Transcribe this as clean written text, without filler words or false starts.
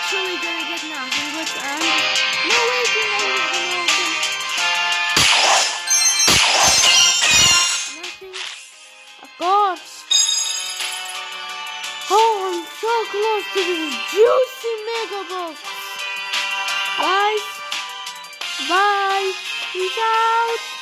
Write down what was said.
literally gonna get nothing, but no waiting, I was gonna open. Nothing. Of course. Oh, I'm so close to this juicy mega box. Guys, bye. Peace out.